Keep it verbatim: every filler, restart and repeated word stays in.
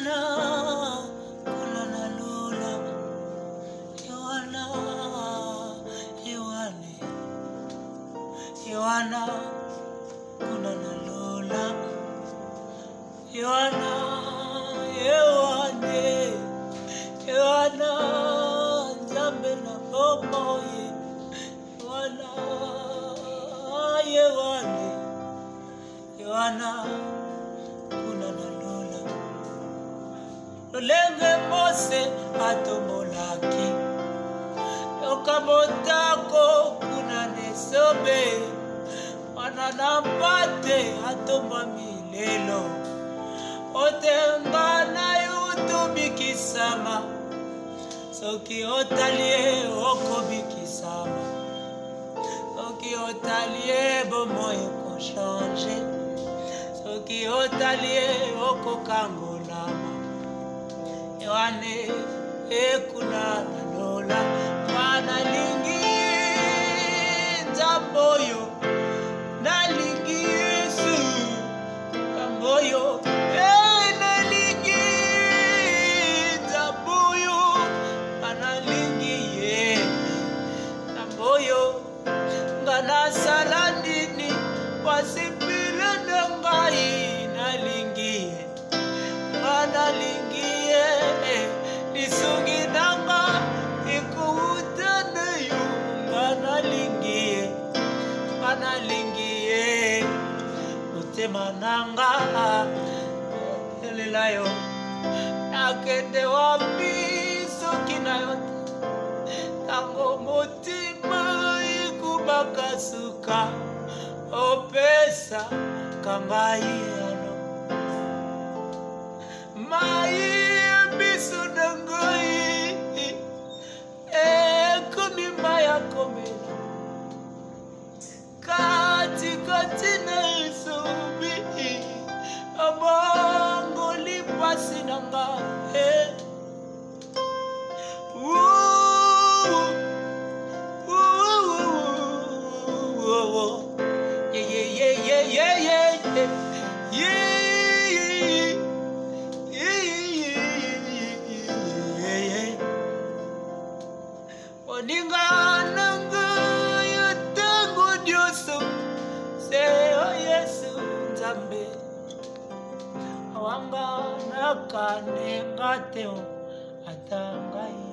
wana kuna na lula wana wane wana kuna na lula wana wane wana nzambe na bomoye wana wane wana kuna na lula lolenge mose atomolaki yokamotako kuna nesobe wana na mpate atomba milelo otenga na yutubikisama soki otalie okobikisama soki otalie bomoye kochange soki otalie okokangolama wane ekuna na lola mana lingi nzamboyo nalingi Yesu nzamboyo nalingi nzamboyo mana lingi ye nzamboyo ngana sala nini wasipile ndangai nalingi mana lingi ye lisungi nanga ikuutane yu ngana lingi ye ngana lingi ye utema nanga elelayo nakende wapi soki na yo tango motima ikubakasuka opesa kangai ano mai biso dangai ekomi maya komela kati kati na isubi abongo lipasi nanga eh oninga nanga yotango dioso se o Yesu nzambe awanga nakane ngateo atangai